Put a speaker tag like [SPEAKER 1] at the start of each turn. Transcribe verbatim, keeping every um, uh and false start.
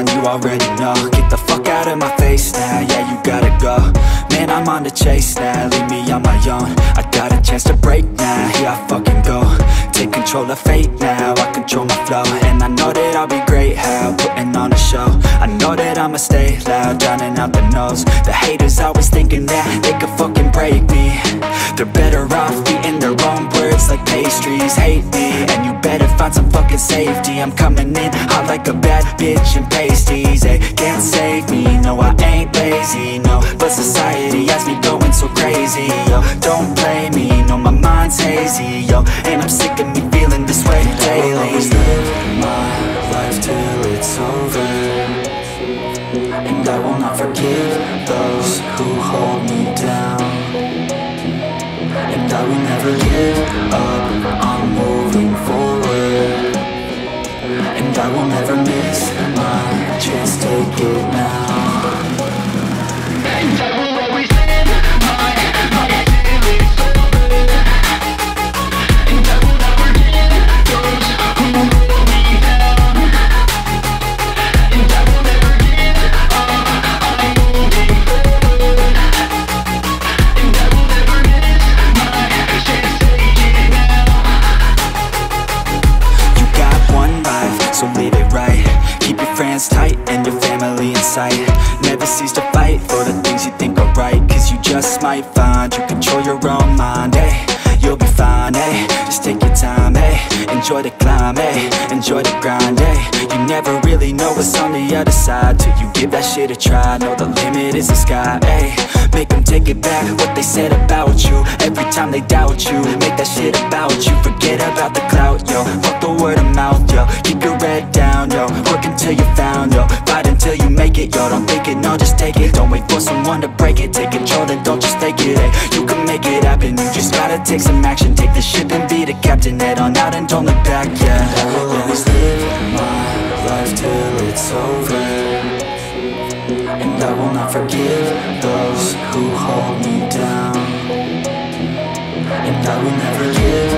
[SPEAKER 1] you already know. Get the fuck out of my face now, yeah, you gotta go. Man, I'm on the chase now, leave me on my own. I got a chance to break now, here I fucking go. Take control of fate now, I control my flow. And I know that I'll be great, how, putting on a show. I know that I'ma stay loud, drowning out the noise. The haters always thinking that they could fucking break me. They're better off eating their own words like pastries. Hate me, and you better find some fucking safety. I'm coming in hot like a bad bitch in pasties. They can't save me, no I ain't lazy, no. But society has me going so crazy, yo. Don't blame me, no my mind's hazy, yo. And I'm sick of me feeling this way daily. I will always live my life till it's over, and I will not forgive those who hold me down. And I will never give up, I'm moving forward. And I will never miss my chance, take it now. And I will always live my life till it's over, and I will never forgive those who hold me down. And I will never give up, I'm moving forward. And I will never miss my chance, take it now. You got one life, so live it right. Keep your friends tight and your family in sight. Never cease to fight for the things you think are right, cause you just might find you control your own mind, eh? You'll be fine, eh? Just take your time, eh? Enjoy the climb, eh? Enjoy the grind, eh? You never really know what's on the other side till you give that shit a try. Know the limit is the sky, eh? Make them take it back, what they said about you. Every time they doubt you, make that shit about you. Forget about the clout, yo. Fuck the word of mouth, yo. Keep your head down, yo. Work until you're found, yo. Fight until you make it, yo. Don't think it, no, just take it. Don't wait for someone to break it. Take control, then don't just take it, eh? You can make it happen, you just gotta take some action. Take the ship and be the captain. Head on out and don't look back, yeah. I will always live my life till it's over, and I will not forgive those who hold me down. And I will never give